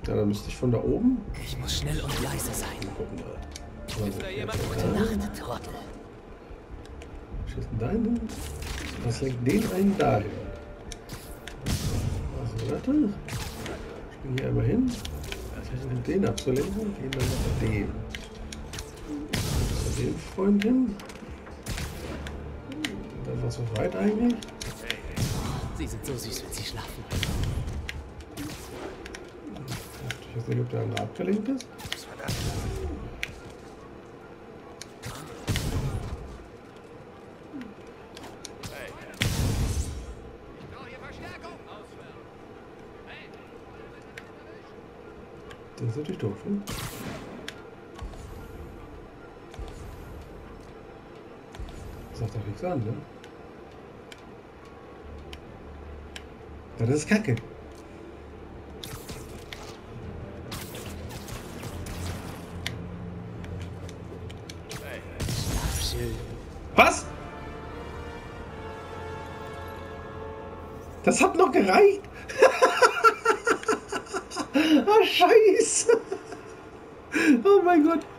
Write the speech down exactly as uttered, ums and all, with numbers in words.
Ja, dann müsste ich von da oben. Ich muss schnell und leise sein. Gucken wir. Ist da jemand? Gute Nacht, Trottel. Was ist denn da hin? Was lenkt den einen da hin? Also, warte. Ich bin hier einmal hin. Um den abzulenken, gehen wir nach dem. Zu dem Freund hin. Da war es so weit eigentlich. Sie sind so süß, wenn sie schlafen. Ich weiß nicht, ob der andere abgelenkt ist. Das ist natürlich doof, ne? Sagt doch nichts an, ne? Ja, das ist Kacke. Schlaf schön. Was? Das hat noch gereicht? Ah, Scheiße. Oh mein Gott.